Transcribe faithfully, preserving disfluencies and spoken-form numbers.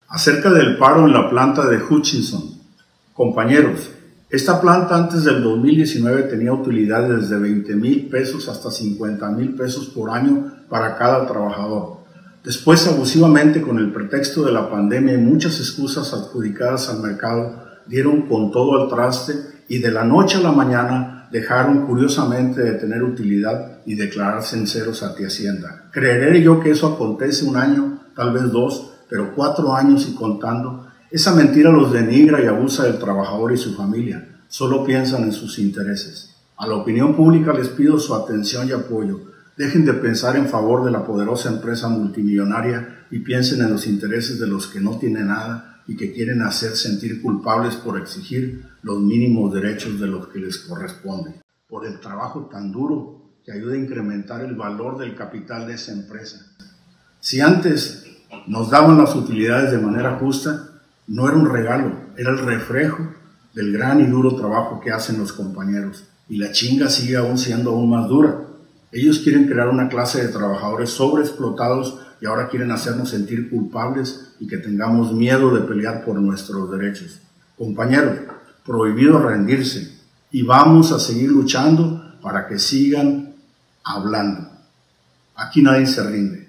Acerca del paro en la planta de Hutchinson. Compañeros, esta planta antes del dos mil diecinueve tenía utilidades desde veinte mil pesos hasta cincuenta mil pesos por año para cada trabajador. Después, abusivamente, con el pretexto de la pandemia y muchas excusas adjudicadas al mercado, dieron con todo al traste y de la noche a la mañana dejaron curiosamente de tener utilidad y declararse en ceros ante Hacienda. Creeré yo que eso acontece un año, tal vez dos, pero cuatro años y contando. Esa mentira los denigra y abusa del trabajador y su familia. Solo piensan en sus intereses. A la opinión pública les pido su atención y apoyo. Dejen de pensar en favor de la poderosa empresa multimillonaria y piensen en los intereses de los que no tienen nada y que quieren hacer sentir culpables por exigir los mínimos derechos de los que les corresponden. Por el trabajo tan duro que ayuda a incrementar el valor del capital de esa empresa. Si antes nos daban las utilidades de manera justa, no era un regalo, era el reflejo del gran y duro trabajo que hacen los compañeros. Y la chinga sigue aún siendo aún más dura. Ellos quieren crear una clase de trabajadores sobreexplotados y ahora quieren hacernos sentir culpables y que tengamos miedo de pelear por nuestros derechos. Compañeros, prohibido rendirse y vamos a seguir luchando para que sigan hablando. Aquí nadie se rinde.